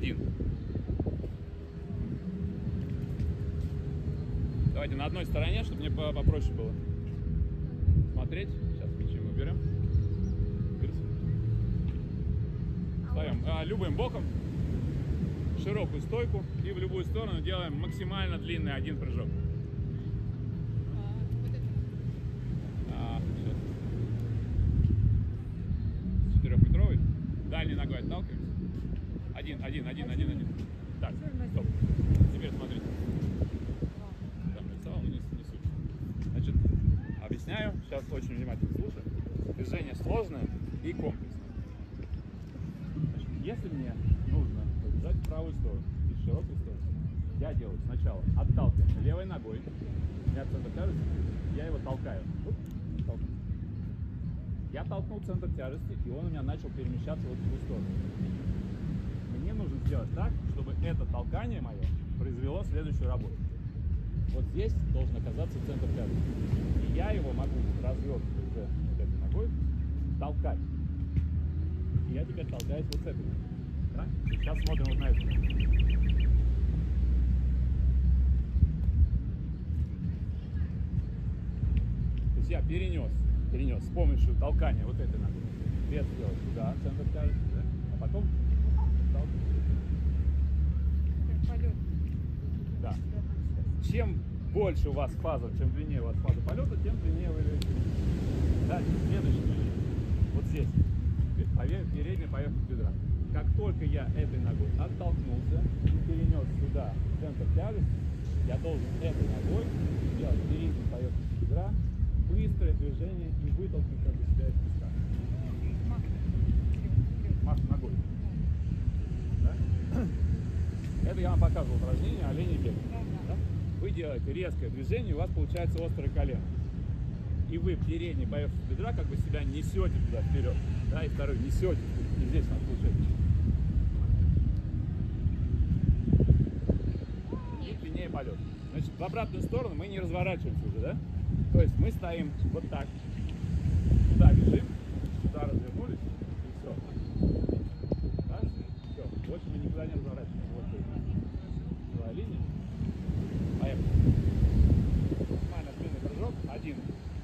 1. Давайте на одной стороне, чтобы мне попроще было смотреть. Сейчас мячи уберем. Ставим любым боком, широкую стойку и в любую сторону делаем максимально длинный один прыжок. Четырехметровый. Дальней ногой отталкиваемся. Один. Так, стоп. Теперь смотрите. Там рисовал, но не суть. Значит, объясняю. Сейчас очень внимательно слушаю. Движение сложное и комплексное. Значит, если мне нужно побежать в правую сторону из широкой стороны, я делаю сначала отталкивание левой ногой. У меня центр тяжести, я его толкаю. Я толкнул центр тяжести, и он у меня начал перемещаться вот в ту сторону. Мне нужно сделать так, чтобы это толкание мое произвело следующую работу. Вот здесь должен оказаться центр тяжести. И я его могу развернуть уже вот этой ногой, толкать. И я теперь толкаюсь вот с этой ногой. Да? Сейчас смотрим вот на это. То есть я перенес с помощью толкания вот этой ногой. Вес сделать сюда, центр тяжести, да? А потом Полет. Да. Чем больше у вас фаза, чем длиннее у вас фаза полета, тем длиннее вы летите. Дальше, следующее движение. Вот здесь. Передняя поверхность бедра. Как только я этой ногой оттолкнулся и перенес сюда центр тяжести, я должен этой ногой сделать переднюю поверхность бедра, быстрое движение и вытолкнуть как бы себя из песка. Мах ногой. Да? Это я вам показывал упражнение оленей бег. Да? Вы делаете резкое движение, у вас получается острое колено. И вы передней поверхностью бедра как бы себя несете туда вперед. Да, и второй несете. И здесь у нас получается. И длиннее полет. Значит, в обратную сторону мы не разворачиваемся уже, да? То есть мы стоим вот так. Сюда бежим, сюда развернулись, и все. Да? Все. Больше мы никуда не разворачиваемся. Вот целая линия. Поехали. Максимально длинный прыжок. 1.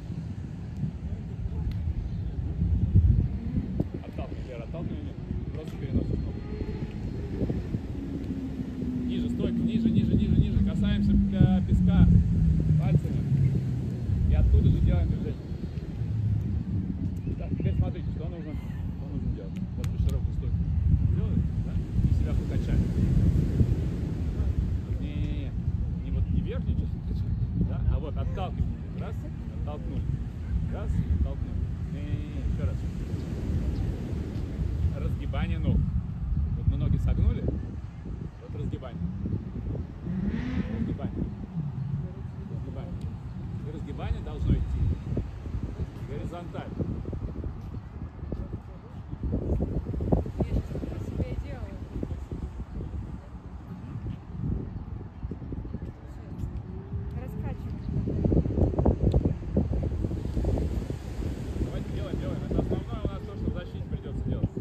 Отталкивание. Просто переносим ногу. Ниже, стойка, ниже. Касаемся песка пальцами. И оттуда же делаем движение. Так, теперь смотрите, что нужно делать. Вот вы широкую стойку делаете, да? И себя покачали. Не верхнюю часть качать, да? А вот отталкивание. Раз, оттолкнули. Раз, оттолкнули. Еще раз. Разгибание ног. Вот мы ноги согнули. Вот разгибание. И разгибание должно идти горизонтально. Я сейчас про себя и делаю. Раскачиваю. Давайте делаем. Это основное у нас то, что в защите придется делать.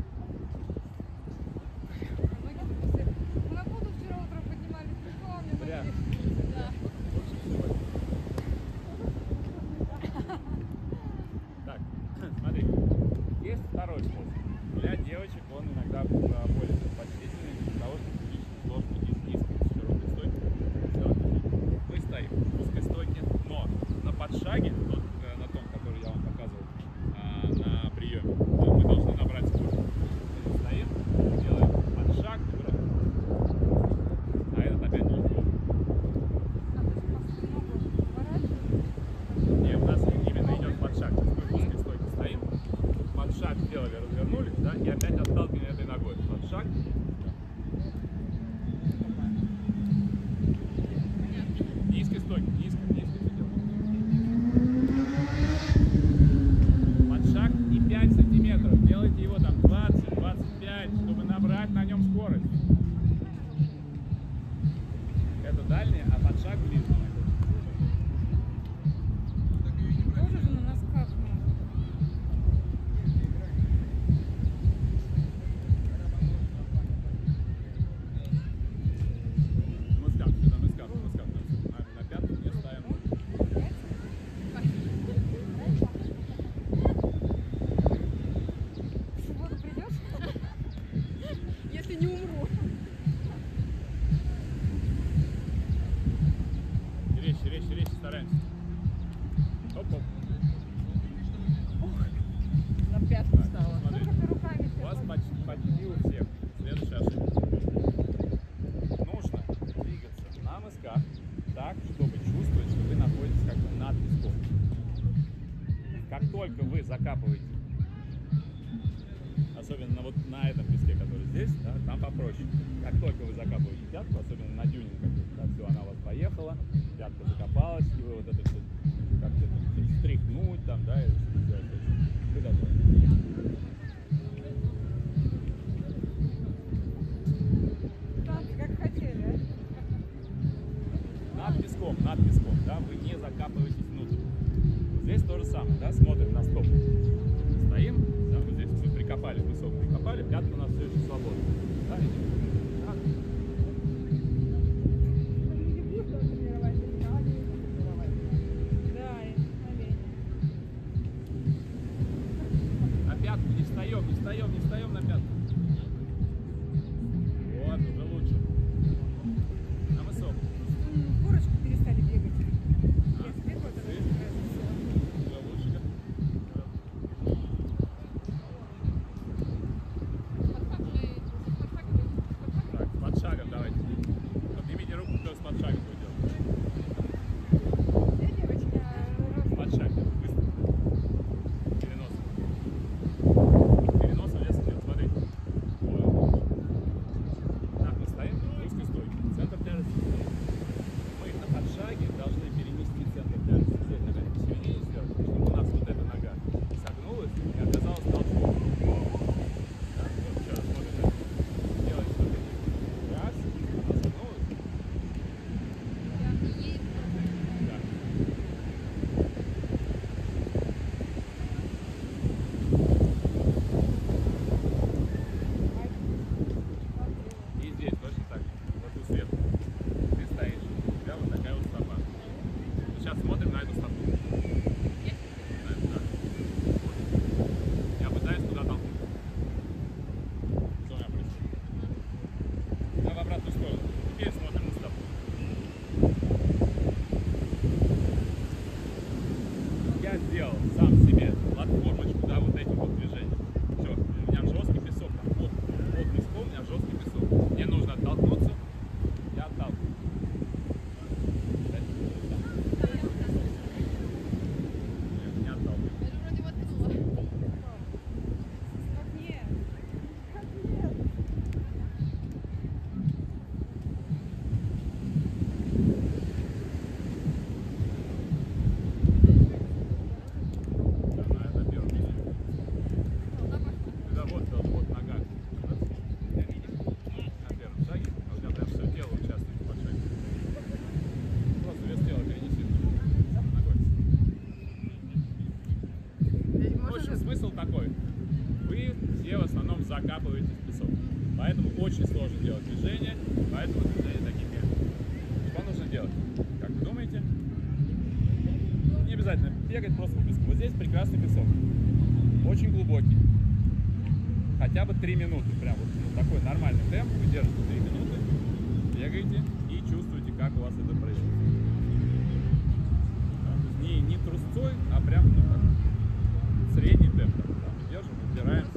На воду вчера утром поднимались, прикол, мне Прям. да. Так, смотри. Есть второй способ. Для девочек он иногда более предпочтительный для того, чтобы физически сложно из низкой, с широкой стойки сделать движение. Мы стоим в узкой стойке, но на подшаге, вот на том, который я вам показывал на приеме, мы должны набрать скорость. Мы стоим, делаем подшаг, набираем. А этот опять легко. Не, у нас именно идет подшаг. Мы в узкой стойке стоим, подшаг сделали, развернулись, да, и опять отталкиваем этой ногой. Подшаг. Низкой стойки, низко делаем. Подшаг и 5 сантиметров. Делайте его там 20-25, чтобы набрать на нем скорость. Это дальняя, а подшаг ближний. Тоже же на носках надо. только вы закапываете, особенно вот на этом песке, который здесь, да, там попроще. Как только вы закапываете пятку, особенно на дюне, да, все, она у вас поехала, пятка закопалась, и вы вот это все как-то стряхнуть там, да, и сделать, вы готовы. Как хотели, Над песком, да, вы не закапываетесь внутрь. Вот здесь то же самое, да, смотрим на стоп. Стоим, да, вот здесь мы прикопали, высоко прикопали, пятка у нас все еще свободна. Да, на пятку не встаем на пятку. Вот, уже лучше. На высоко. Курочки перестали бегать. Уже лучше. Так, с подшагом давайте. Поднимите руку, кто с подшагом будет делать. Подшаг, быстро. Перенос. Перенос вес идет, смотрите. Так, мы стоим в узкой стойке. Центр тяжести. Мы на подшаге должны перенести центр тяжести. Здесь нога посередине сделать, чтобы у нас вот эта нога согнулась и оказалась толчком. Так, вот еще раз смотрим. Делаем вот эти. Раз, она согнулась. Да. И здесь точно так же, вот у света. Ты стоишь, у тебя вот такая вот стопа. Сейчас смотрим на эту стопу. На эту, да. Я пытаюсь туда толкнуть. Что у меня происходит? Да, в обратную сторону. Теперь смотрим на стопу. Я сделал сам себе платформочку, да, вот этим вот движением. Все, у меня жесткий песок, там, под песком у меня жесткий песок. Мне нужно оттолкнуться, я отталкиваю. Нет, не отталкиваю. Да, на первом. Да, вот нога. На первом шаге, а у тебя прям все тело участвует в подшаге. Просто вес тела перенеси ногой. В общем, смысл такой. Вы все в основном закапываетесь в песок. Поэтому очень сложно делать движения, поэтому движения такие медленные. Что нужно делать? Как вы думаете? Не обязательно бегать просто по песку. Вот здесь прекрасный песок. Очень глубокий. Хотя бы 3 минуты. Прям вот такой нормальный темп. Вы держите 3 минуты, бегаете и чувствуете, как у вас это происходит. Да, то есть не трусцой, а прям так, средний темп. Да, мы держим, убираем.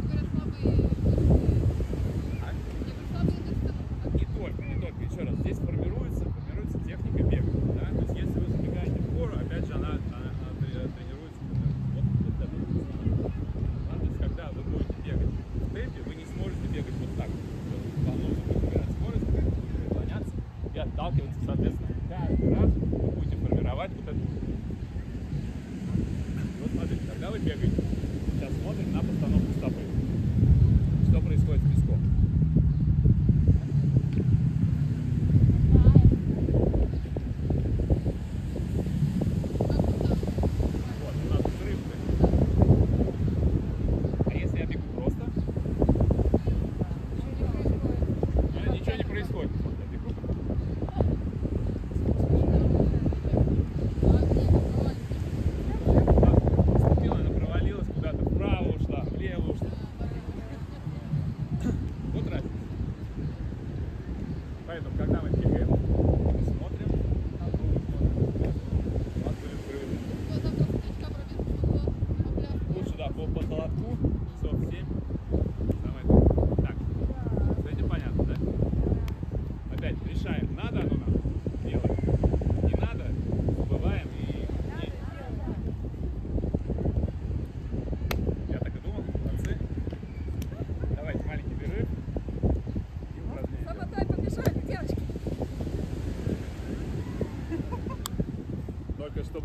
Не только. Еще раз, здесь формируется техника бега. Да? То есть если вы забегаете в гору, опять же она тренируется вот это. Да? То есть когда вы будете бегать в темпе, вы не сможете бегать вот так. Вам нужно будет набирать скорость, наклоняться и отталкиваться, соответственно. Каждый раз вы будете формировать вот это. И вот смотрите, когда вы бегаете, сейчас смотрим на постановку стопы. Что происходит с песком? Вот, у нас взрыв. А если я бегу просто? Ничего не происходит. Вот я бегу.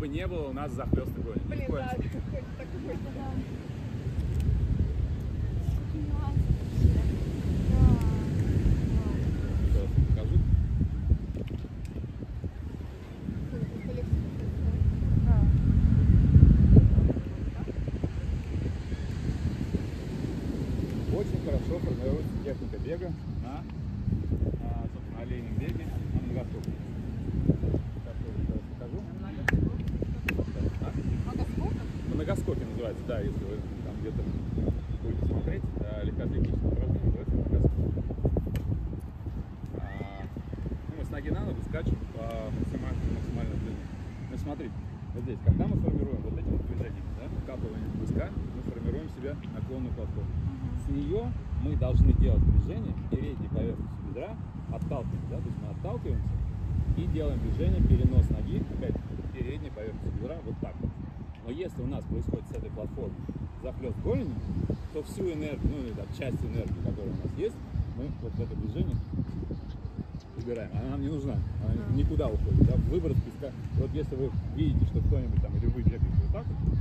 чтобы не было у нас захлёста гони. Ни в Блин, коем да, случае. так хочется. Сейчас покажу. Очень хорошо формируется техника бега на, собственно, оленем беге на многоскопе. Сейчас тоже покажу. Многоскопе называется, да, если вы там где-то будете смотреть, легкоатлетическое упражнение, называется многоскоп. Мы с ноги на ногу скачем по максимальной длине. Ну, смотрите, вот здесь, когда мы формируем вот этим движением, да, вкатыванием виска, мы формируем себе наклонную платформу. С нее мы должны делать движение передней поверхностью бедра, отталкиваемся, да, то есть мы отталкиваемся и делаем движение перенос ноги, опять передней поверхностью бедра, вот так вот. Но если у нас происходит с этой платформы захлёст голени, то всю энергию, ну или там, часть энергии, которая у нас есть, мы вот в это движение убираем. Она нам не нужна, она никуда уходит. Да? Выброс песка. Вот если вы видите, что кто-нибудь там или вы бегаете вот так вот,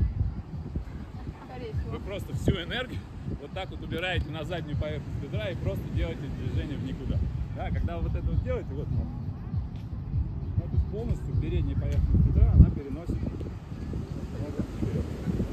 вы просто всю энергию вот так вот убираете на заднюю поверхность бедра и просто делаете движение в никуда. Да, когда вы вот это вот делаете, вот, то есть полностью передняя поверхность бедра, она переносит ногу вперед.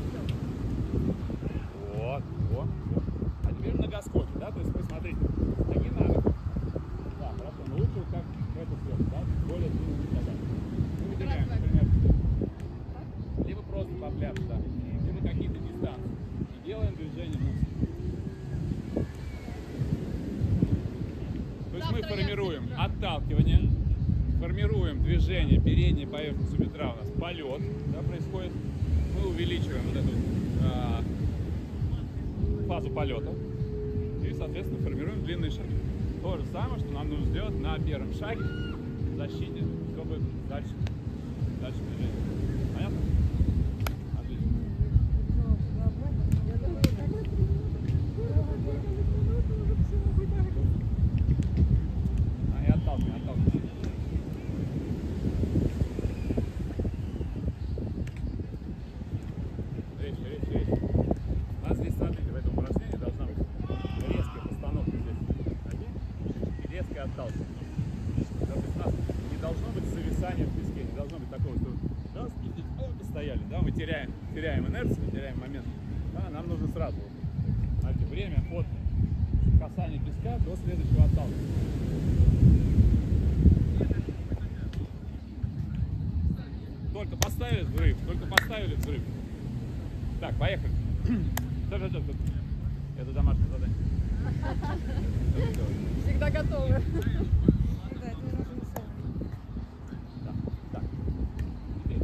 Вот, вот, вот. А теперь многоскопе, да, то есть вы смотрите, ноги на ногу. Да, хорошо, но лучше вот как в эту сторону, да, более длинными шагами. Мы выделяем, например, либо просто по пляжу, да, либо какие-то дистанции. И делаем движение мускулов. То есть мы формируем отталкивание, формируем движение передней поверхности бедра, у нас полет, да, происходит. Мы увеличиваем вот эту фазу полета и, соответственно, формируем длинные шаги. То же самое, что нам нужно сделать на первом шаге в защите, чтобы дальше движение. Понятно? Отлично. И отталкиваем. Речь. У нас здесь, смотрите, в этом упражнении должна быть резкая постановка здесь ноги и резкое отталкивание. То есть у нас не должно быть зависания в песке, не должно быть такого, что раз и здесь постояли, да, мы теряем инерцию, теряем момент. Да, нам нужно сразу, знаете, время от касания песка до следующего отталкивания. Только поставили взрыв. Так, поехали. Стоп. Это домашнее задание. Всегда готовы. Так. Теперь.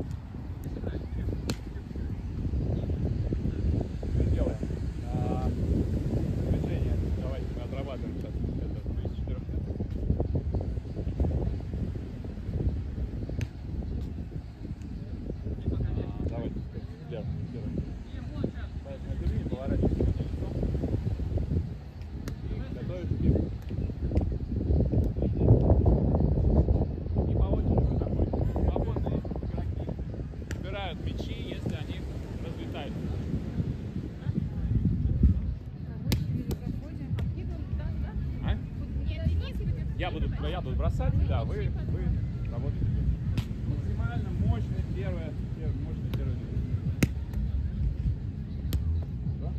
Делаем движение. Давайте мы отрабатываем сейчас. Это из 4 метров. Давайте теперь делаем. Поэтому это не поворачиваемся лицом. И готовим бег. И по очереди вы находитесь. Свободные игроки убирают мячи, если они разлетаются. А? Я буду бросать, да, вы работаете. Максимально мощный первый движение. Да?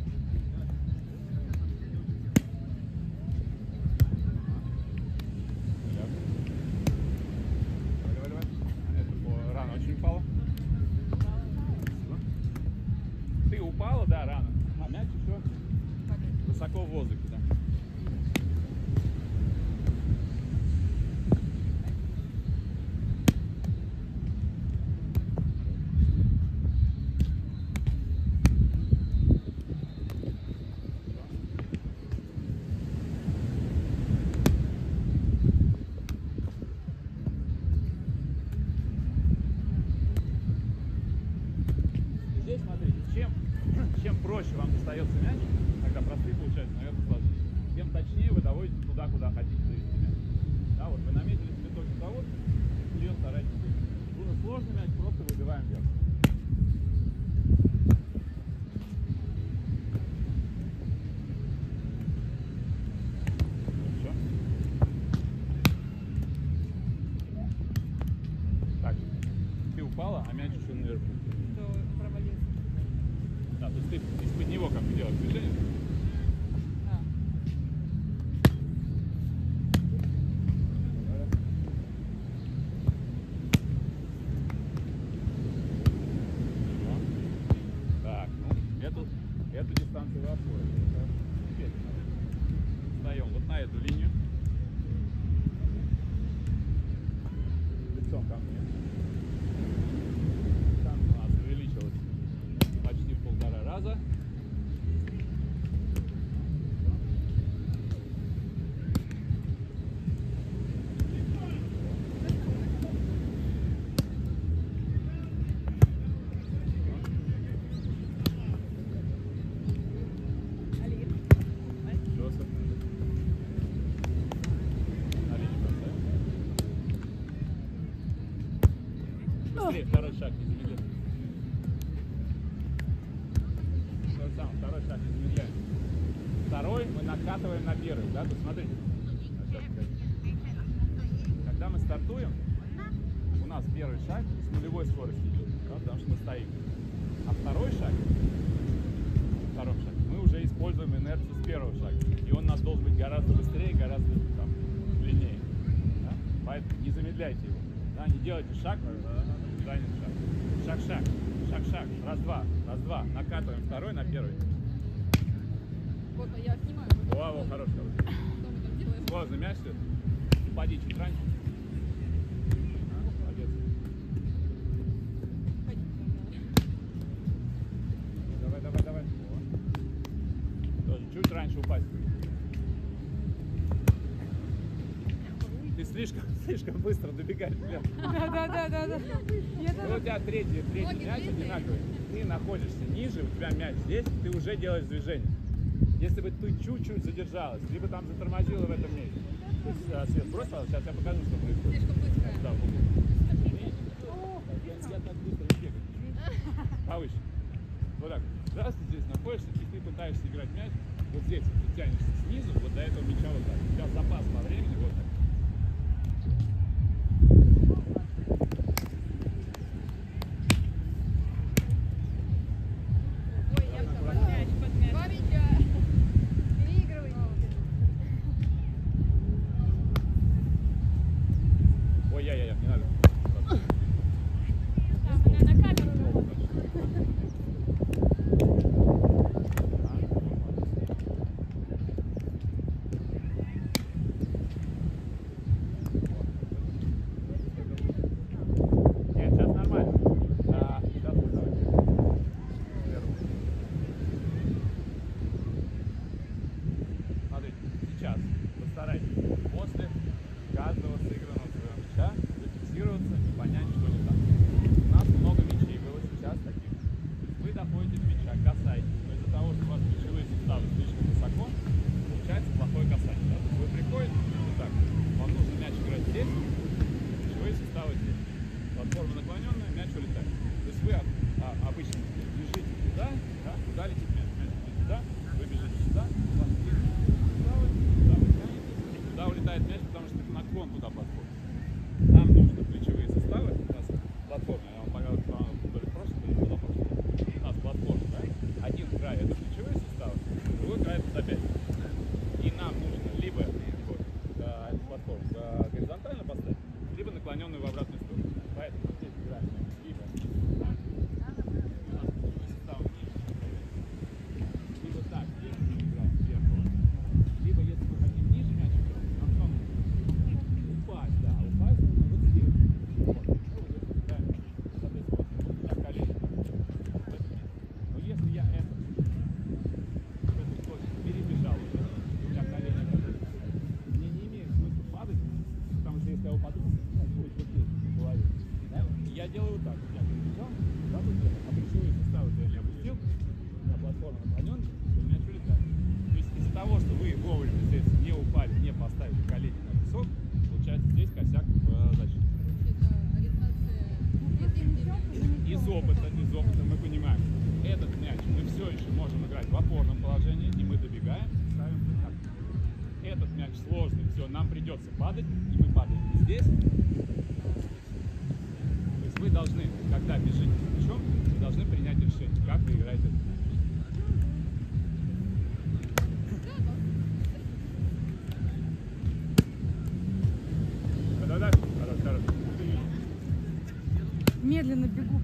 Давай. Это рано очень упало. Спасибо. Ты упала, да, рано. А мяч еще высоко в воздухе, да. Здесь, смотрите, чем проще вам достается мяч, когда простые получается, наверное, сложнее, тем точнее вы доводите туда, куда хотите довести мяч. Да, вот вы наметили себе точку доводки, ее старайтесь. Было сложный мяч, просто выбиваем выпускаем вверх. Хорошо. Так, ты упала, а мяч еще наверху. Кто провалился? Да, то есть ты из-под него как бы делаешь движение. А. Так, ну, эту дистанцию вы освоили. Теперь встаем вот на эту линию. Лицом ко мне. Дистанция у нас увеличилась почти в 1,5 раза. Просто на линию поставим. Быстрее, второй шаг не замедляем. То же самое, второй шаг не замедляем. Второй мы накатываем на первый, да? То смотрите. Сейчас покажу. Когда мы стартуем, у нас первый шаг с нулевой скоростью идет, да, потому что мы стоим. А второй шаг, мы уже используем инерцию с первого шага. И он у нас должен быть гораздо быстрее, гораздо там, длиннее. Да? Поэтому не замедляйте его. Да? Не делайте шаг, занят шаг. Шаг-шаг, шаг-шаг. Раз-два, раз-два. Накатываем второй на первый. Вот, я снимаю. Во, хорош, хорош. Что мы там делаем? Сложный мяч тут. Упади чуть раньше. Молодец. Давай, давай, давай. О. Тоже чуть раньше упасть. Ты слишком быстро добегаешь вверх. Да. Ну, у тебя третий мяч одинаковый. Ты находишься ниже, у тебя мяч здесь, ты уже делаешь движение. Если бы ты чуть-чуть задержалась, либо там затормозила в этом месте. То есть, Свет, бросила, сейчас я покажу, что происходит. Слишком быстро. Да, я так быстро не бегаю. Повыше. Вот так. Раз ты здесь находишься, и ты пытаешься играть мяч, вот здесь ты тянешься снизу, вот до этого мяча вот так. У тебя запас по времени вот так. Ой, я под мяч. Два мяча. Переигрывай. Ой, не надо. На камеру. Нет, сейчас нормально. Сейчас вот давай. Вверх. Смотрите, сейчас постарайтесь после каждого сыгранного своего мяча зафиксироваться и понять, что не так. У нас много мячей было сейчас таких. Вы доходите до мяча, касаетесь, но из-за того, что у вас плечевые суставы слишком высоко, получается плохое касание. Да? То есть вы приходите, вот так, вам нужно мяч играть здесь, плечевые суставы здесь. Платформа наклоненная, мяч улетает. То есть вы обычно бежите туда, да, куда летит мяч? Мяч летит сюда, вы бежите сюда, у вас есть суставы, туда вы тянете, туда улетает мяч, потому что это наклон туда подходит. Нам нужны плечевые суставы, у нас платформа, я вам показал, то ли прошлый, то ли позапрошлый. У нас платформа, да? Один край это плечевые суставы, другой край это запястье. И нам нужно либо эту платформу горизонтально поставить, либо наклоненную в обратную сторону. Поэтому здесь играем либо так, у нас плечевые суставы ниже, либо так, если мы играем сверху, либо если мы хотим ниже мяч играть, нам что нужно? Упасть, да, упасть нужно вот здесь. Вот. Ну, вот здесь играем, соответственно, вот так колени. Но если я эту точку перебежал уже, и у меня колени оказались, мне не имеет смысла падать, потому что если я упаду, будет вот здесь, в голове. Да? И я делаю вот так. Я перебежал, да, тут а плечевые суставы я не опустил, у меня платформа наклоненная, и у меня что летает. То есть из-за того, что вы вовремя здесь не упали, не поставили колени на песок, получается здесь косяк в защите. Это ориентация. И опытом мы понимаем, этот мяч мы все еще можем играть в опорном положении, и мы добегаем, ставим так. Этот мяч сложный, все, нам придется падать, и мы падаем здесь. То есть вы должны, когда бежите с мячом, вы должны принять решение, как вы играете этот мяч. Да-да-да, хорошо. Медленно бегу.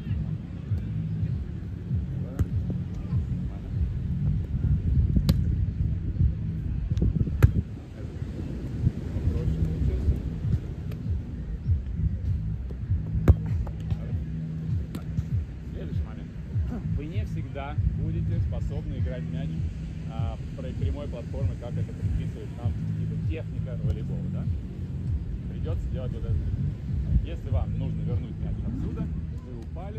Следующий момент. Вы не всегда будете способны играть мяч прямой платформы, как это предписывает нам типа техника волейбола, да? Придется делать вот это. Если вам нужно вернуть мяч отсюда, вы упали,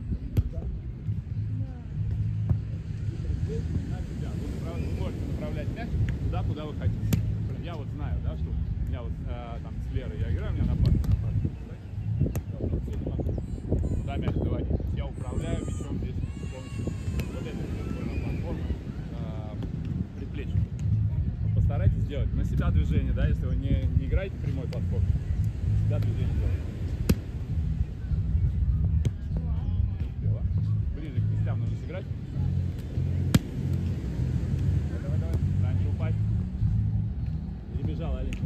вы можете направлять мяч туда, куда вы хотите. Я вот знаю, да, что у меня вот там с Лерой я играю, у меня нападник. Куда мяч доводить. Я управляю мячом здесь с помощью вот этой платформы предплечья. Постарайтесь сделать на себя движение, да, если вы не играете прямой платформой, всегда движение делаете. Ближе к кистям нужно сыграть. Давай, давай. Раньше упасть. Перебежал Оленька.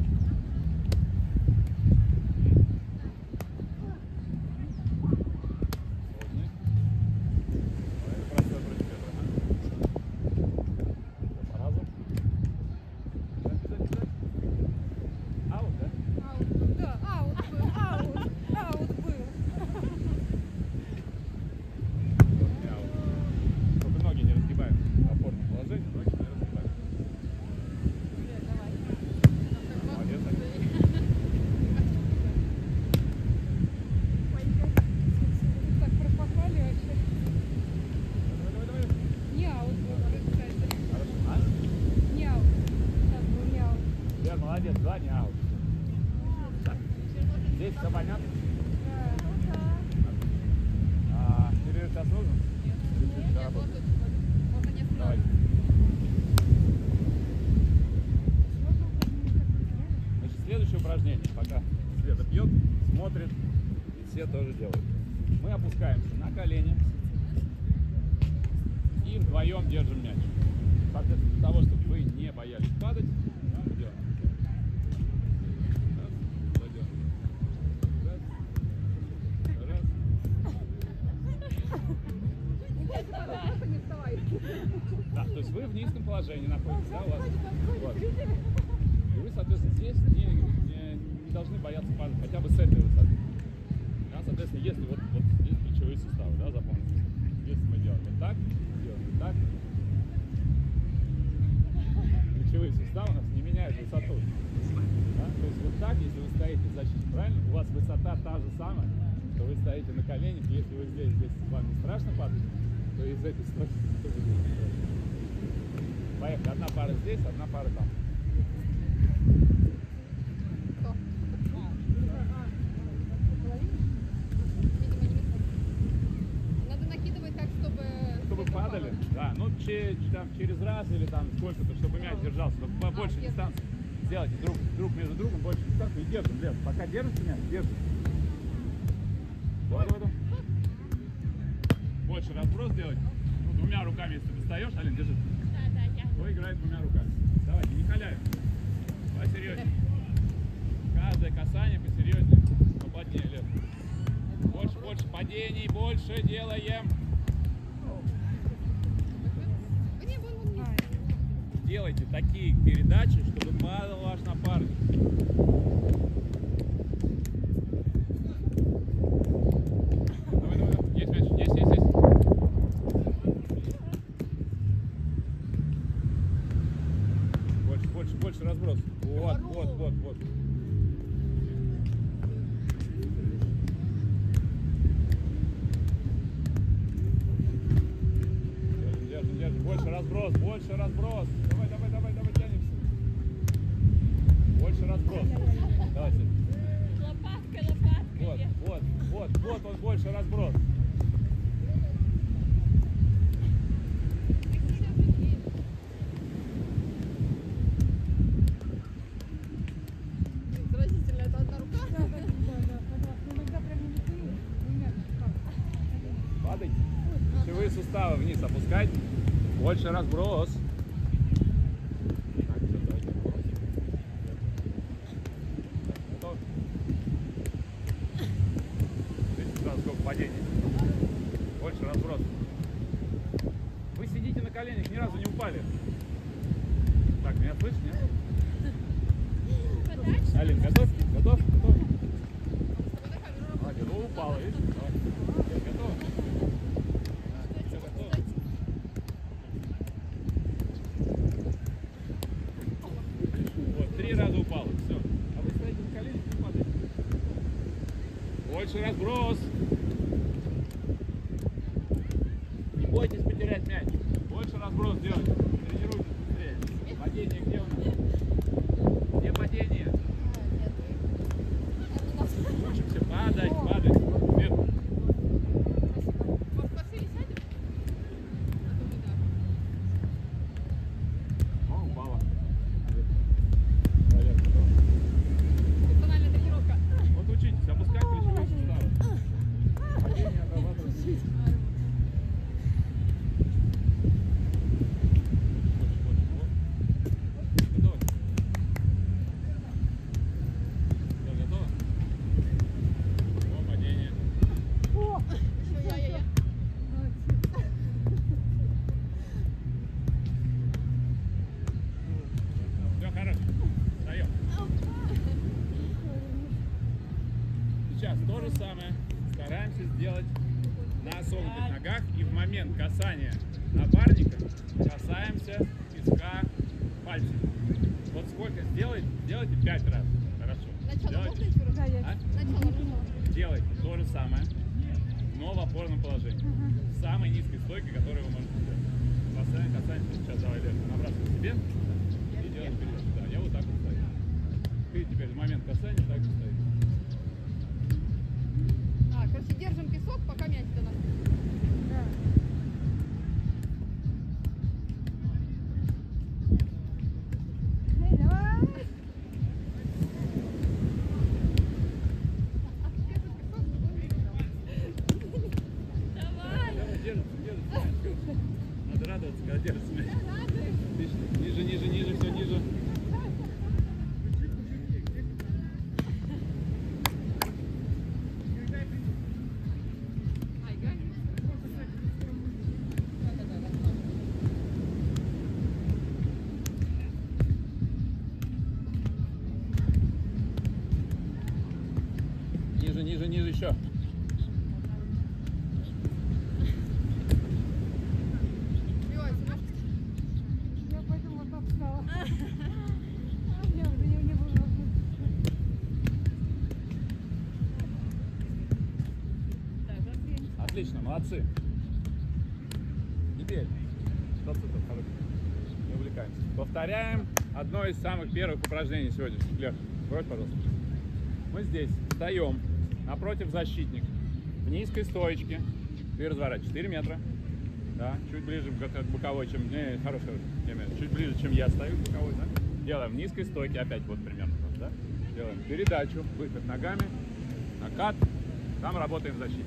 Молодец, два не аут. Так. Здесь все понятно? Перерыв сейчас нужен? Нет, можно не Давай. Значит, следующее упражнение. Пока Света пьет, смотрит, и все тоже делают. Мы опускаемся на колени и вдвоем держим мяч. Соответственно, для того, чтобы вы не боялись падать, мы делаем. Да, то есть вы в низком положении находитесь, да, у вас. Вот. И вы, соответственно, здесь не должны бояться падать, хотя бы с этой высоты. Да, соответственно, если вот здесь плечевые суставы, да, запомните. Если мы делаем вот так, делаем вот так, плечевые суставы у нас не меняют высоту. Да? То есть вот так, если вы стоите в защите, правильно, у вас высота та же самая, что вы стоите на коленях, и если вы здесь вам не страшно падать, то из этой стороны тоже будет страшно. Поехали, одна пара здесь, одна пара там. Надо накидывать так, чтобы Падали, да, ну через раз или там сколько-то, чтобы мяч держался, чтобы побольше дистанции. Сделайте друг между другом больше дистанции и держим, Лев. Пока держите мяч, держите. Вот. Больше разброс делать. Ну, двумя руками, если достаешь, Алин, держи. Кто играет двумя руками? Давайте, не халяем. Посерьезнее. Каждое касание посерьезнее. Поплотнее, Лев. Больше падений, больше делаем. Делайте такие передачи, чтобы падал ваш напарник. Давай. Есть мяч, есть. Больше разброс. Вот. Держим. Больше разброс. Давай, тянемся. Больше разброс. Давайте. Лопатка. Вот, он больше разброс. Ключевые суставы вниз опускать. Больше разброс. Так, давайте. Готов? Видите, сразу сколько падений. Больше разброс. Вы сидите на коленях, ни разу не упали. Так, меня слышишь, нет? Алин, готов? Готов? Готов? Молодец. Ну, упала, видишь? Давай. Готов? Все готово? Вот, 3 раза упало. Все. А вы стоите на коленях, не падаете. Больше разброс. Не бойтесь потерять мяч. Больше разброс делать. Тренируйтесь быстрее. Падение где у нас? Где падение? Учимся падать, падать. Вверх. О, упала. Валер, готов? Персональная тренировка. Вот учитесь, опускать ключевые суставы. Падение отрабатывать. Готово? Все, готово? О, падение. Еще я. Все, хорошо. Встаем. Сейчас то же самое стараемся сделать на согнутых ногах и в момент касания напарника касаемся песка пальцами. Вот сколько сделайте 5 раз. Хорошо. Начало можно Делайте, еще раз? Начало можно. делайте то же самое, но в опорном положении. С самой низкой стойкой, которую вы можете сделать. Касаемся. Сейчас давай, Лер, набрасывай себе и делаем вперед. Да, я вот так вот стою. Ты теперь в момент касания так же стоишь. Короче, держим песок, пока мяч до нас. Надо радоваться, когда держится мяч. Отлично. Ниже, ниже, ниже, все ниже. Ниже, ниже, ниже еще. Я поэтому вот так встала. Я уже не буду. Отлично, молодцы. Теперь, стоп, хорошо. Не увлекаемся. Повторяем одно из самых первых упражнений сегодняшних. Лев, брось, пожалуйста. Мы здесь встаем напротив защитника в низкой стоечке. Ты разворачивай 4 метра. Да, чуть ближе к боковой, чем... хорошо. Чуть ближе, чем я стою боковой, да? Делаем в низкой стойке, опять вот примерно, да? Делаем передачу, выход ногами, накат, там работаем защитник.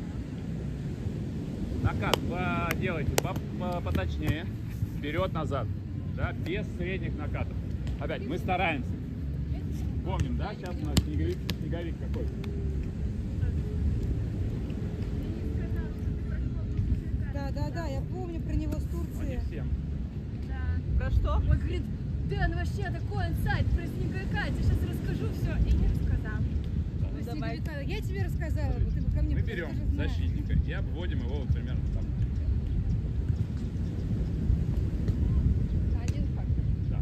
Накат делайте поточнее, вперед-назад, да, без средних накатов. Опять, мы стараемся. Помним, да, сейчас у нас снеговик какой. Да, я помню про него с Но не Турции. всем. Про что? Он говорит, Дэн, вообще такой инсайт про снеговика, я тебе сейчас расскажу все. И не рассказал. Про давай. снеговика. Я тебе рассказала, вот ты бы ко мне Мы подошла, берем ты же знаешь. защитника и обводим его вот примерно там. Один шаг. Да.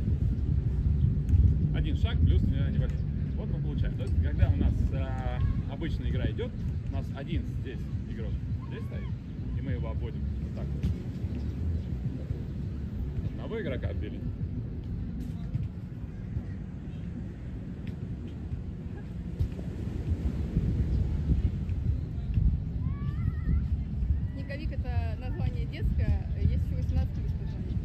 Один шаг плюс небольшой. Вот мы получаем. То есть, когда у нас обычная игра идет, у нас один здесь игрок здесь стоит, и мы его обводим вот так вот. Одного игрока отбили. Снеговик — это название детское, есть еще 18 плюс название.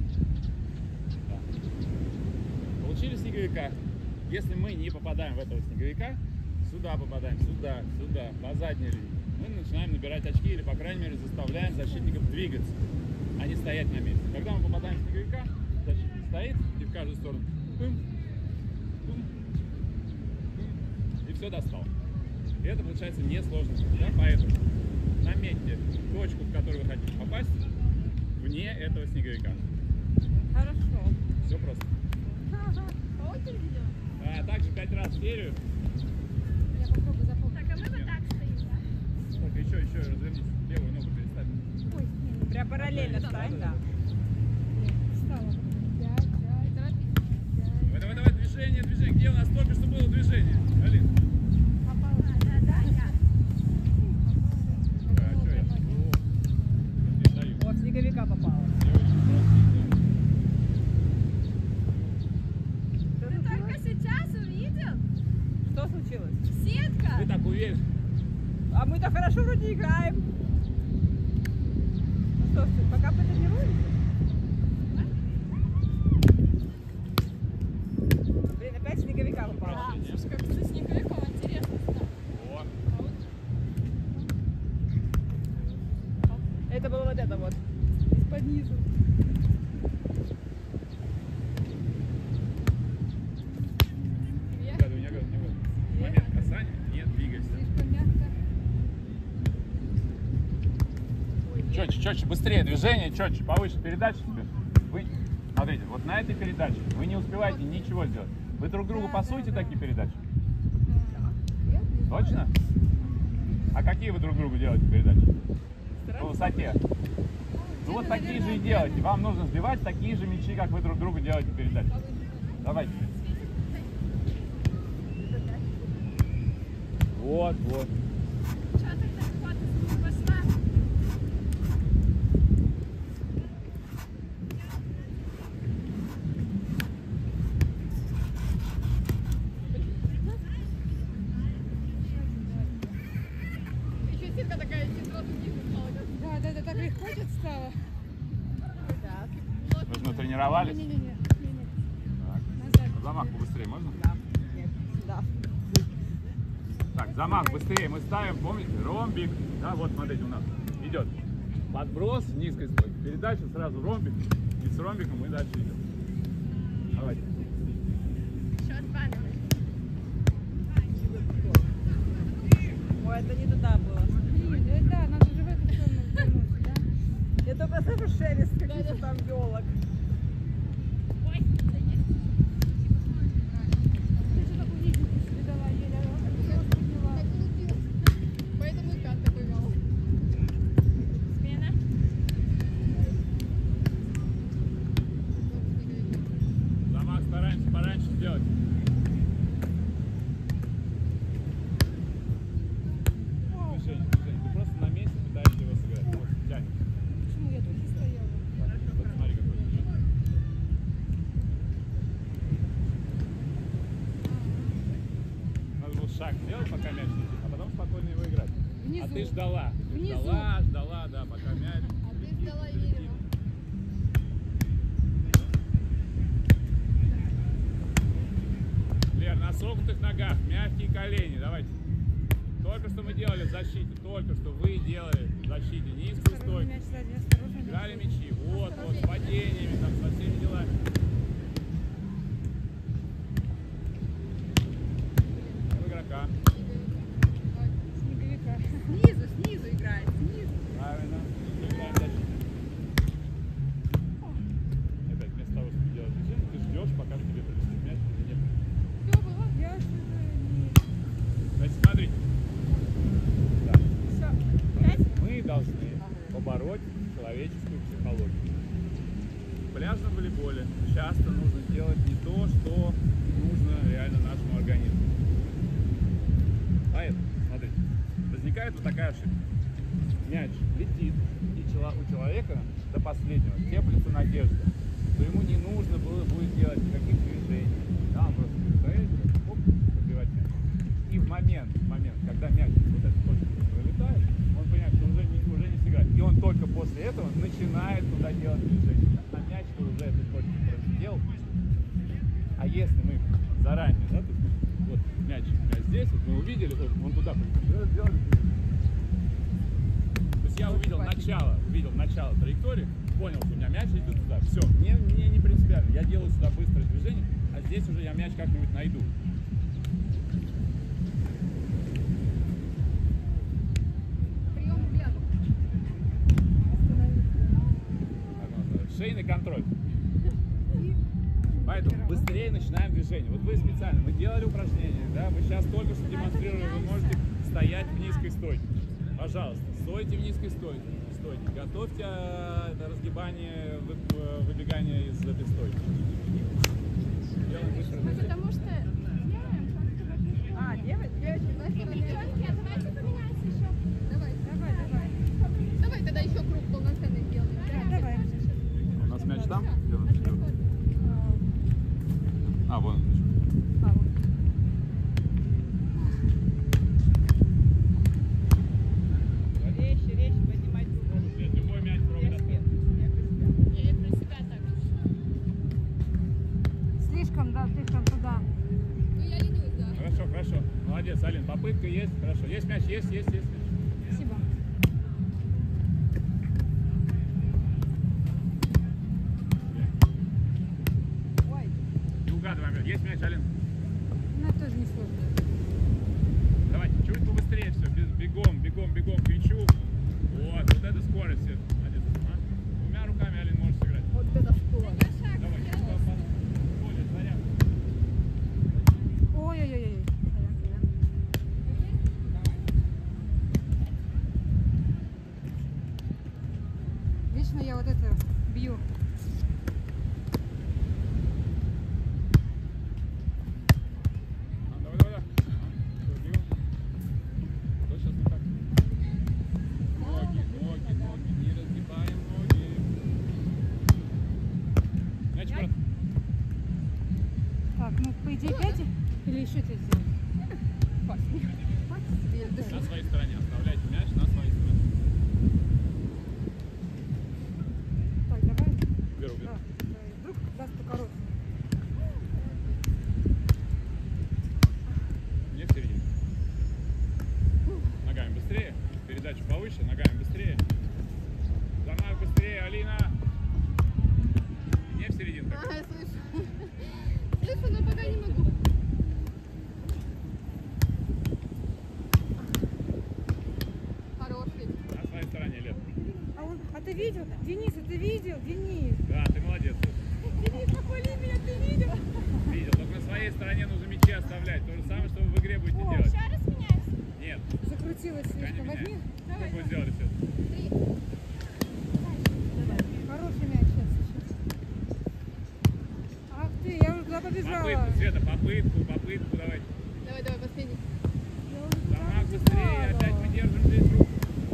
Да. Получили снеговика. Если мы не попадаем в этого снеговика, сюда попадаем, сюда, сюда, по задней линии. Мы начинаем набирать очки или, по крайней мере, заставляем защитников двигаться, а не стоять на месте. Когда мы попадаем в снеговика, защитник стоит и в каждую сторону пым, пым, пым, и все достал. И это получается несложно, да? Поэтому наметьте точку, в которую вы хотите попасть, вне этого снеговика. Хорошо. Все просто. По очереди делаем? А также 5 раз в серию. Я попробую запомнить. Так, а мы вот так стоим, да? Только еще развернись, левую ногу переставь. Ой, не, Прям параллельно стань, да. встала. 5, 5, Давай. 5. Давай, движение. Где у нас только что было движение? Алин. Попала. Да, я. А что я? Не даю. Вот снеговика попала. Я очень просто. Ты только сейчас увидел? Что случилось? Сетка! Ты так уверен? А мы-то хорошо вроде играем. Ну что, пока потренируемся? Блин, опять снеговика попала. Да, слушай, как со снеговиком интересно стало. О, Это было вот это вот. Из-под низу. Я. не году. Момент касания, не двигайся. Слишком мягко. Четче, быстрее движение, четче, повыше передачи себе. Вы, смотрите, вот на этой передаче вы не успеваете ничего сделать. Вы друг другу Да, пасуете да. такие передачи? Нет, не Точно? А какие вы друг другу делаете передачи? По высоте. Ну вот такие же и делайте. Вам нужно сбивать такие же мячи, как вы друг другу делаете передачи. Давайте. Вот. Чё тогда хватит не пошла? Еще сетка такая, чуть сразу вниз упала. Да, так легко тут стало. Так. Вы же натренировались? Не-не-не. Так. Назад. Замах побыстрее можно? Да. Нет, сюда. Так, замах быстрее. Мы ставим, помните, ромбик. Да, вот смотрите, у нас идет подброс с низкой стойки. Передача сразу ромбик. И с ромбиком мы дальше идем. Давайте. Еще отпадывай. Ой, это не туда было. Блин, да, надо же в эту сторону вернуться, да? Я только слышу шелест каких-то там елок. Ой, да есть. Ты что такую низенькую себе дала, еле подняла. Поэтому и кат такой мал. Смена. Замах стараемся пораньше сделать. Движение. Ты просто на месте пытаешься его сыграть. Вот, тянешь. Почему я тут не стояла? Вот смотри, какой движение. Надо было шаг сделать, пока мяч летит, а потом спокойно его играть. Внизу. А ты ждала. Ты Внизу. ждала, да, пока мяч. А ты летит, ждала летит. дерево. Лер, на согнутых ногах, мягкие колени, давайте. Только что мы делали в защите, только что вы делали в защите низкую Осторожно, стойку. мяч сзади, осторожно. мяч Играли сзади. мячи, вот, с падениями, там, со всеми делами. У игрока. Снеговика. Снизу играет, снизу. Правильно. Играем дальше. Опять вместо того, чтобы делать движение, ты ждешь, пока тебе принесут мяч или нет. Все было, я уже не... Значит, смотрите. Да. Все. Мы должны побороть человеческую психологию. В пляжном волейболе часто нужно делать не то, что нужно реально нашему организму. Поэтому, смотрите, возникает вот такая ошибка. Мяч летит, и у человека до последнего теплится надежда, что ему не нужно было будет делать никаких движений. Да, он просто будет стоять, оп, пробивать мяч. И в момент, когда мяч вот эту точку пролетает, он понимает, что уже не сыграть. И он только после этого начинает туда делать движение. А мяч-то уже эту точку пролетел. А если мы заранее, да, то есть, вот, мяч здесь, вот мы увидели, он туда полетел. То есть я увидел начало траектории, понял, что у меня мяч идет туда. Все, мне не принципиально. Я делаю сюда быстрое движение, а здесь уже я мяч как-нибудь найду. Прием взгляда. Шейный контроль. Поэтому быстрее начинаем движение. Вот вы специально, мы делали упражнение, да, вы сейчас только что демонстрировали, вы можете стоять в низкой стойке. Пожалуйста, стойте в низкой стойке. Готовьте это разгибание, выбегание из этой стойки. Делаем быстро движение. Потому что А, девочки? девчонки, а давайте поменяемся еще. Давай. Давай тогда еще круг полноценный сделаем. Давай. У нас мяч там? А, вон. Резче поднимать угол. Любой мяч пробуй достать. Я и про себя так. Слишком туда. Ну я ленюсь, да. Хорошо. Молодец, Алин. Попытка есть. Хорошо. Есть мяч? Есть. Спасибо. Ой, Не угадываем. Есть мяч, Алин? Ну, это тоже не сложно. Давайте, чуть побыстрее все. Бегом к мячу. Вот это скорость. Молодец. Двумя руками, Алин, можешь сыграть. вот это скорость. Давай, более заряд. Ой-ой-ой. Вечно я вот это бью. Давай. Бегом. Что сейчас не так? Ноги. Не разгибаем ноги. Мяч, брат. Так, ну по идее 5 или еще что-то сделать? На своей стороне. Оставляйте мяч на своей стороне. Так, давай. Беру. Да, вдруг даст покороче. Не в середине. Ногами быстрее. Передачу повыше. Ногами быстрее. Замах быстрее, Алина. Не в середину. Ага, я слышу. Слышу, но пока не могу. Хороший. На своей стороне, Лет. А ты видел? Денис, ты видел? Денис. Да, ты молодец. Денис, похвали меня, ты видел? Видел. Только на своей стороне нужно мячи оставлять. То же самое, что вы в игре будете делать. Сейчас разменяемся. Нет. Закрутилась Пока не слишком. Возьми. меняем. Как вы сделали все? Хороший мяч сейчас. Ах ты, я уже туда побежала. Попытку, Света, попытку, давайте. Давай, последний. Я уже туда Замах быстрее, побежала. опять мы держим здесь руку.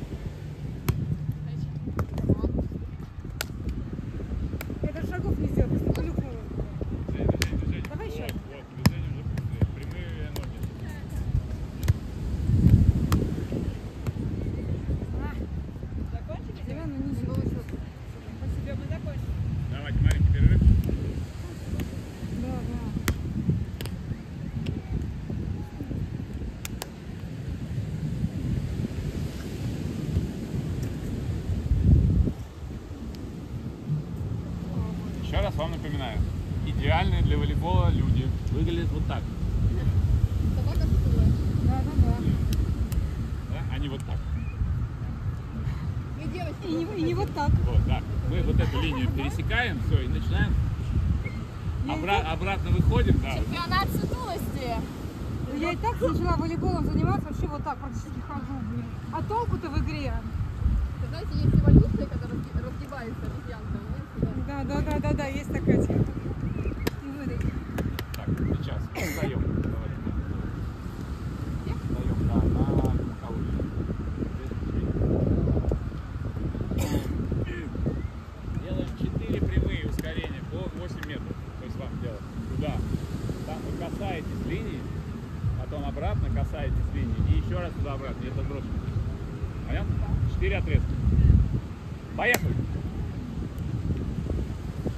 Я даже шагов не сделала, просто плюхнула. Движение. Давай еще. Вот, движение уже быстрее. Прямые ноги. Закончили? Зеленый не получилось. Спасибо, мы закончили. Давайте, маленький перерыв. Да. Еще раз вам напоминаю. Идеальные для волейбола люди выглядят вот так. Собака сутулая. Да. Да? А не вот так. И девочки. И не вот так. Вот, так. Мы вот эту линию пересекаем, все, и начинаем. Обратно выходим, да. Чемпионат сутулости. Я и так начала волейболом заниматься, вообще вот так практически хожу, блин. А толку-то в игре? Вы знаете, есть эволюция, когда разгибается обезьянка. Да, есть такая тема. И выдать. Так, сейчас встаем. Давайте. Встаем, да, на боковую. Делаем 4 прямые ускорения по 8 метров. То есть вам делать туда. Там вы касаетесь линии, потом обратно касаетесь линии и еще раз туда-обратно. Это отбросим. Понятно? 4 отрезка. Поехали!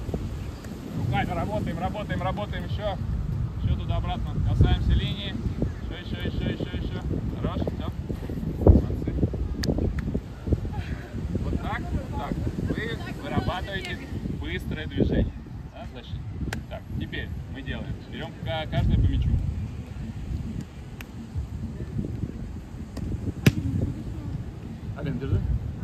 Руками работаем еще. Еще туда-обратно. Касаемся линии. еще. Хорош, все. Молодцы. Вот так. Вы вырабатываете быстрое движение. Да, в защите. Так, теперь мы делаем. Берем каждый по мячу. Алин, держи.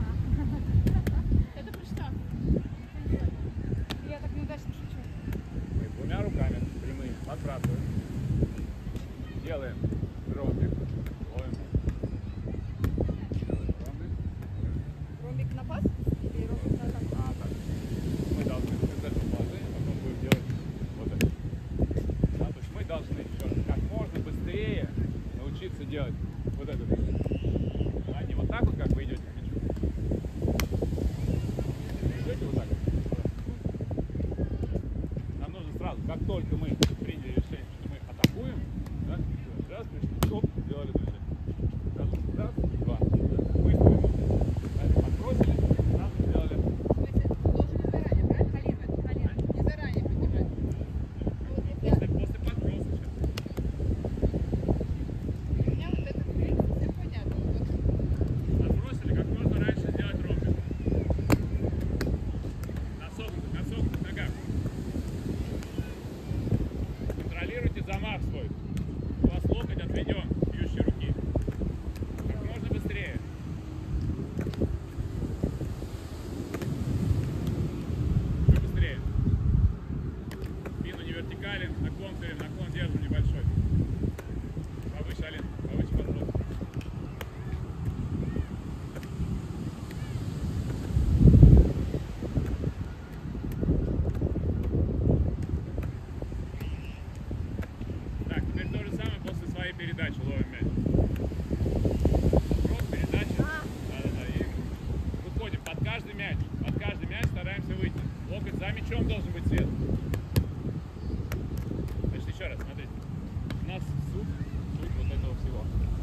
Это приштаб. Я так неудачно шучу. Мы двумя руками прямые подбрасываем. Делаем ромбик. Ловим. Делаем ромбик. Ромбик на пас или ромбик на атаку? Так. Мы должны из этого положения потом будем делать вот это. Да, то есть мы должны еще раз, как можно быстрее научиться делать вот это движение. Да, не вот так вот, как вы идете к мячу. Идете вот так вот. Нам нужно сразу, как только мы приняли решение, что мы атакуем, да, раз пришли, оп, сделали движение. Раз, два. Выставили. Подбросили, сразу сделали. То есть это ты должен заранее, правильно? Халим, не заранее поднимать. А вот если После подброса сейчас. у меня вот это, в принципе, все понятно. Вот Отбросили, как можно раньше сделать ромбик. На согнутых ногах. Контролируйте замах свой. У вас локоть отведен, бьющей руки. Как можно быстрее. Еще быстрее. Спину не вертикален, наклон держим небольшой. Повыше, Алин, повыше подброс. Так, теперь то же самое после своей передачи ловим мяч. Просто передача. Да, и выходим под каждый мяч. Под каждый мяч стараемся выйти. Локоть за мячом должен быть сверху. Значит, еще раз, смотрите. У нас суть вот этого всего.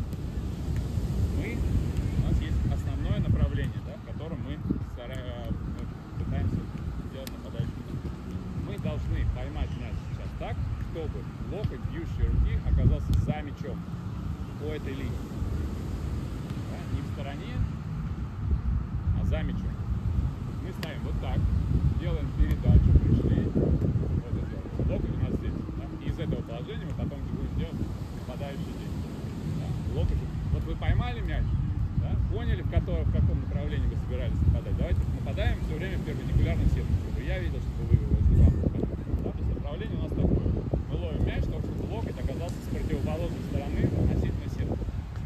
У нас есть основное направление, да, в котором мы пытаемся сделать нападающий. Мы должны поймать мяч сейчас так, чтобы локоть бьющей руки оказался за мячом по этой линии. Да? Не в стороне, а за мячом. Мы ставим вот так, делаем передачу, пришли, вот это. Локоть у нас здесь. Да? И из этого положения мы потом будем делать нападающий действие. Да? Локоть. Вот вы поймали мяч, да? Поняли, в каком направлении вы собирались нападать. Давайте нападаем все время в перпендикулярной сетке, чтобы я видел, чтобы вы его сбивали. Да? То есть направление у нас такое. Мы ловим мяч, чтобы локоть оказался с противоположной стороны относительно сетки.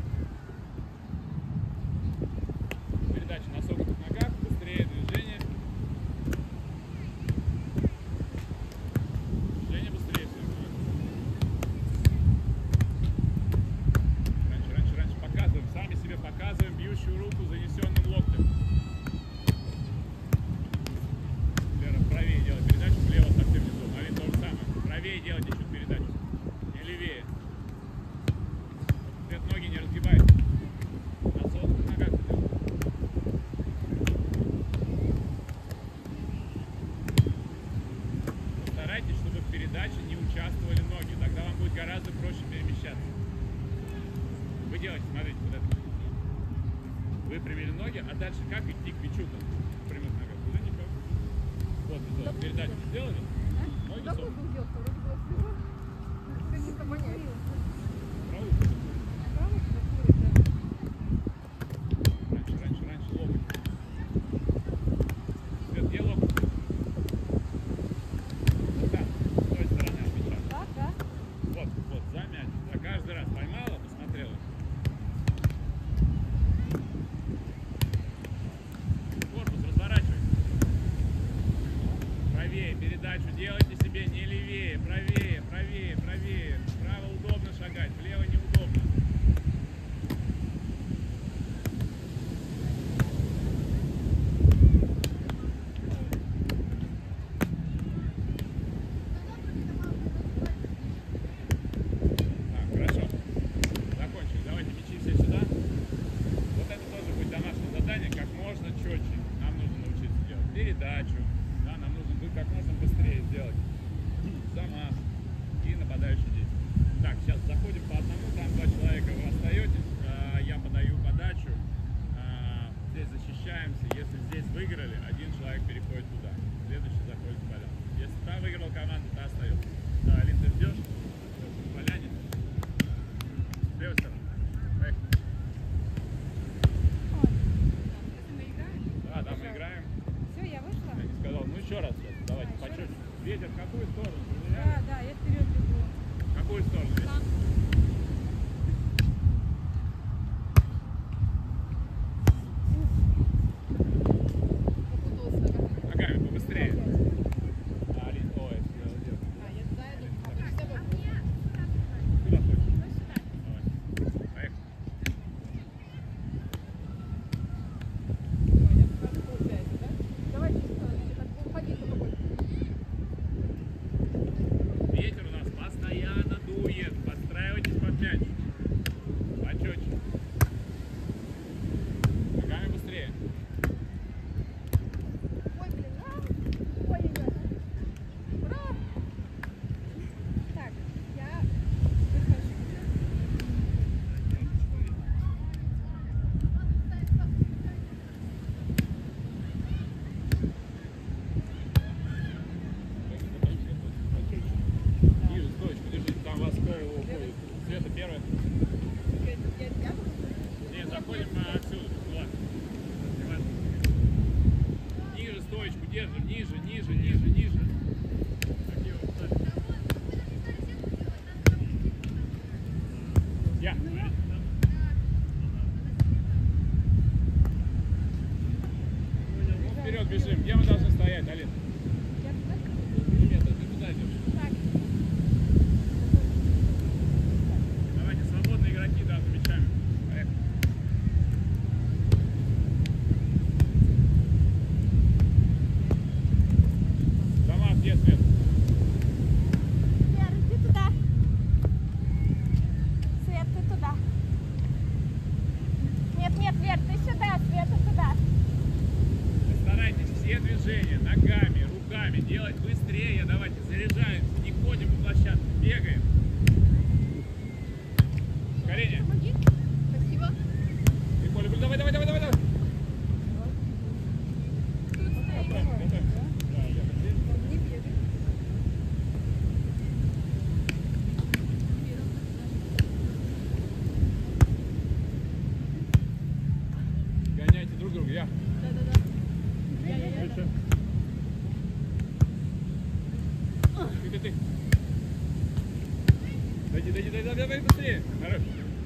Передача на согнутых ногах, быстрее движение. Движение быстрее все. Раньше показываем, сами себе показываем бьющую руку занесенным локтем. Лера, правее делай передачу, влево совсем внизу. Алин, то же самое. Правее делайте чуть передачу. Не левее. Теперь ноги не разгибайте. На согнутых ногах делай. Старайтесь, чтобы в передаче не участвовали ноги. Тогда вам будет гораздо проще перемещаться. Вы делаете, смотрите, вот это. Выпрямили ноги, а дальше как идти к мячу там? В прямых ногах. Уже никак. Вот, передачу сделали. Ноги какой согнуты. был делка? Вроде было всего. Как-то понять. Правую. Правый, который, да. Раньше локоть. Свет, где локоть? Да, с той стороны от мяча. Так, да? Вот, за мяч. Да, каждый раз поймала, посмотрела. Корпус разворачивай. Правее передачу делайте себе, не левее. Правее. Вправо удобно шагать, влево неудобно. какую сторону? Да, да, я вперед бегу. Какую сторону? Там. Попуталась нога. Ногами побыстрее. Алин, ой, А, я туда иду. А ты с тобой? куда хочешь? Давай. Поехали. Сегодня сразу получается, да? Давайте уходи за тобой. Ветер у нас постоянно дует. Подстраивайтесь под мяч. Почетче. Ногами быстрее. Ой, блин, ой-ой-ой. Ура! Так, я выхожу. Ниже, стоечку держите. Там вас уходит. Света первая. Я буду? Не, заходим отсюда. Ладно. Ниже стоечку держим. Ниже, ниже, ниже, ниже. Такие вот, кстати. Я. Ну, вперед бежим. Где мы должны стоять, Алин? Я туда? Нет, ты туда идешь. Так, Давайте, свободные игроки, да, за мячами. Поехали. Сама где, Свет? Вера, ты туда. Свет, ты туда. Нет, нет, Вер, ты сюда, Света туда. Старайтесь все движения ногами, руками делать быстрее. Давайте, заряжаемся, не ходим по площадке, бегаем. Ускорение. Помоги. Спасибо. И Коля, давай, давай, давай, давай, давай. Тут стоит. Готовимся. Да, я здесь. Не бегай. Гоняйте друг друга, я. Да-да-да. Дальше. Ты. Дойди, давай быстрее. Хорош.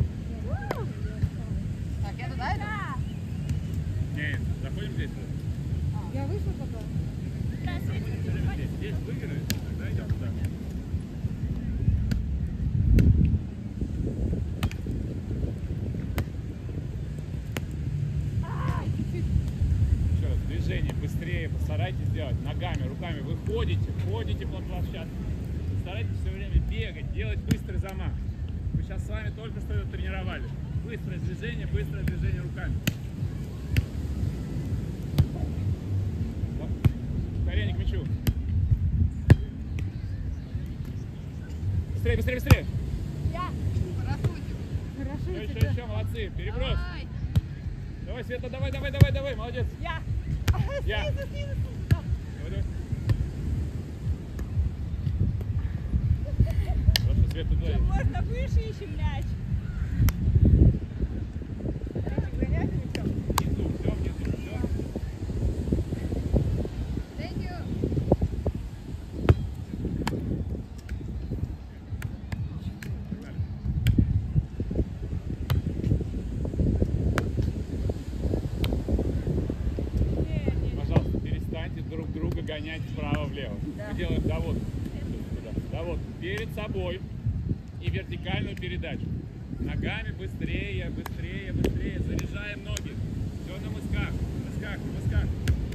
Так, я туда иду? Нет, заходим здесь. Я вышла пока. Здесь выиграешь, тогда идем туда. Еще раз, движение быстрее, постарайтесь сделать ногами, руками. Вы ходите по площадке. Старайтесь все время бегать, делать быстрый замах. Мы сейчас с вами только что это тренировали. Быстрое движение руками. Ускорение к мячу. Быстрее, быстрее, быстрее. Я. Красавчик. Хорошо, Еще, молодцы. Переброс. Давай. Давай, Света, давай, молодец. Я. Я. Снизу. Давай. Хорошо, Света, туда. Можно выше еще мяч. Внизу, все, все. Thank you. Погнали. Пожалуйста, перестаньте друг друга гонять вправо-влево. Мы делаем довод. Довод перед собой и вертикальную передачу. Ногами быстрее. Заряжаем ноги. Все на мысках. Мысках.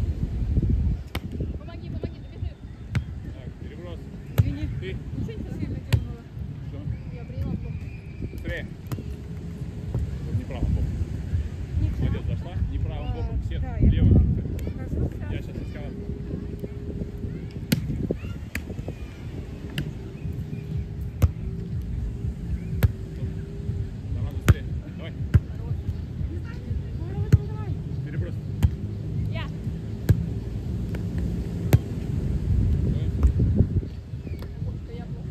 Помоги, добежи. Так, переброс. Извини. Ты. Сильно дернула. Что? Я приняла блок. Быстрее. Вот не правым боком. Молодец, зашла. Не правым боком. Всех Да, я левым. была. Хорошо, всё. Я сейчас рисковал. Давай быстрее. Давай. Давай. Переброс. Я. Что я блок?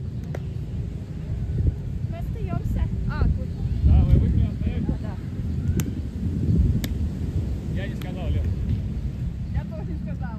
Мы остаемся. А, тут. Давай, выиграл, остаемся. Да. Я не сказал, Лев. Я тоже не сказала.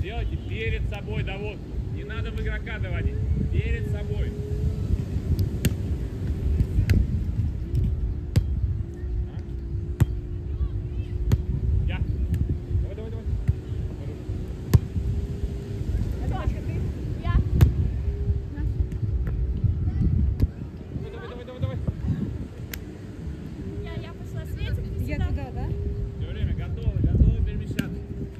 Делайте перед собой доводку. Не надо в игрока доводить. Перед собой. Я. Давай, давай, давай. Сашка, ты? Я. Давай, давай, давай, давай. Я пошла. Светик, ты Я сюда. туда, да? Все время готовы перемещаться.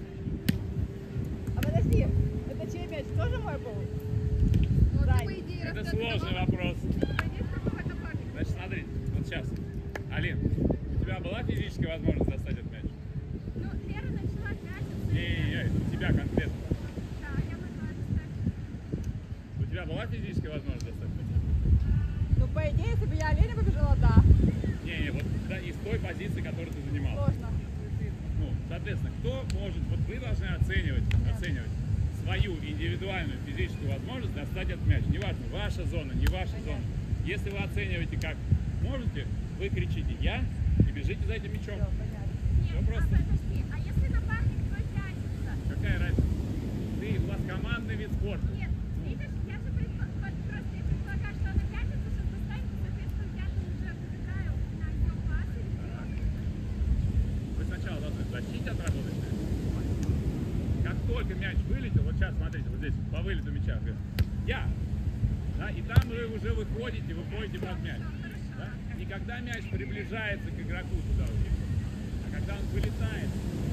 А подожди, это чей мяч? Тоже мой был? Ну, Дай. по идее, Это раз сложный вопрос. Пойдешь такого напарника? Значит, смотри, вот сейчас. Алин, у тебя была физическая возможность достать этот мяч? Ну, Лера начала пятиться. Не, у тебя конкретно. Да, я могла достать. У тебя была физическая возможность достать мяч? Ну, по идее, если бы я Леня побежала, да. Не, вот да, из той позиции, которую ты занимала. Сложно. Ну, соответственно, кто может, вот вы должны оценивать свою индивидуальную физическую возможность достать этот мяч. Неважно, ваша зона, не ваша зона. Если вы оцениваете как можете, вы кричите «я» и бежите за этим мячом. Все Нет, просто. подожди, а если напарник твой пятится? Какая разница? У вас командный вид спорта. Нет, видишь, я же просто предполагаю, что она пятится, чтобы достанет, соответственно, я уже выбираю на ее пас или вперед. Вы сначала должны в защите отработать. Как только мяч вылетел, вот сейчас смотрите, вот здесь по вылету мяча, я, да, и там вы уже выходите под мяч. Да? Не когда мяч приближается к игроку туда уже, а когда он вылетает.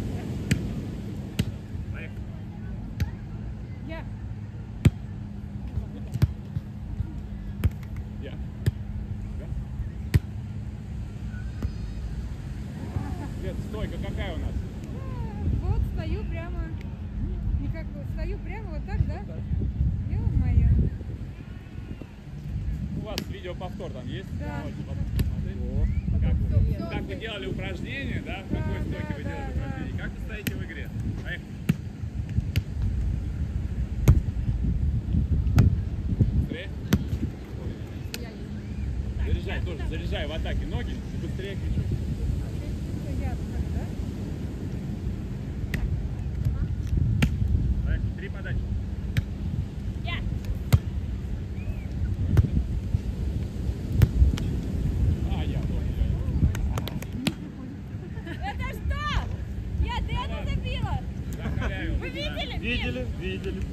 Поехали. Я. Я. Да? Свет, стойка какая у нас? Вот стою прямо. Никак стою прямо вот так, да? Ё-моё. У вас видеоповтор там есть? Да. Можете посмотреть. Как вы делали упражнение, да? В какой стойке вы делали упражнение? Как вы стоите в игре? Поехали. Быстрее. Заряжай тоже, заряжай в атаке ноги и быстрее к мячу. Я так, да? Поехали, 3 подачи. Я. Я. Это что? Я Дэну забила. Закаляю. Вы видели? Видели.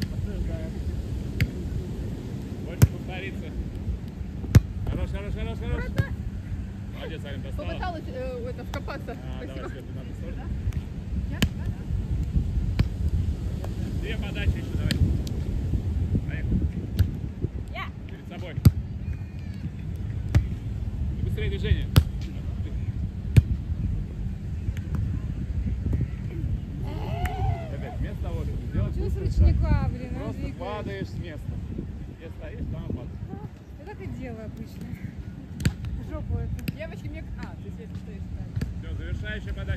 Больше повторится. Хорош. Молодец, Алин, достала. Попыталась вкопаться. Давай, Свет, надо сорт. Я? 2 подачи еще, давай. Поехали. Я. Перед собой. И быстрее движение. Опять вместо того, чтобы сделать Чего с быстрый шаг, ручника, блин, а, просто двигаюсь? падаешь с места. Где стоишь, там и падаешь. Я так и делаю обычно. Жопу эту. Девочки, мне... А, ты Свет стоишь. Все, завершающая подача.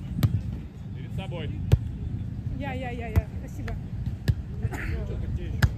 Перед собой. Я. Спасибо. Что-то где еще?